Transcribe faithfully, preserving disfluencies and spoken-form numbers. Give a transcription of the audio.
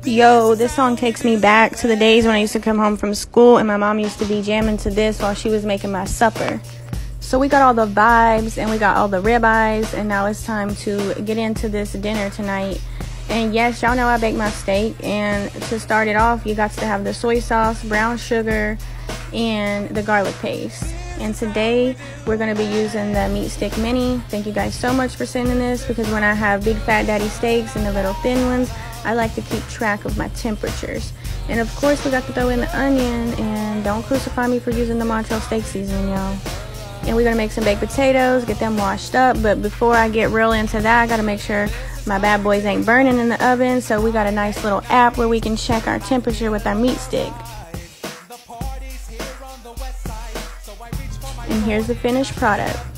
Yo, this song takes me back to the days when I used to come home from school and my mom used to be jamming to this while she was making my supper. So we got all the vibes and we got all the ribeyes, and now it's time to get into this dinner tonight. And yes, y'all know I baked my steak, and to start it off, you got to have the soy sauce, brown sugar, and the garlic paste. And today we're going to be using the Meat Stick Mini. Thank you guys so much for sending this, because when I have big fat daddy steaks and the little thin ones, I like to keep track of my temperatures. And of course we got to throw in the onion, and don't crucify me for using the Montreal steak seasoning, y'all. And we're gonna make some baked potatoes, get them washed up. But before I get real into that, I gotta make sure my bad boys ain't burning in the oven. So we got a nice little app where we can check our temperature with our meat stick. And here's the finished product.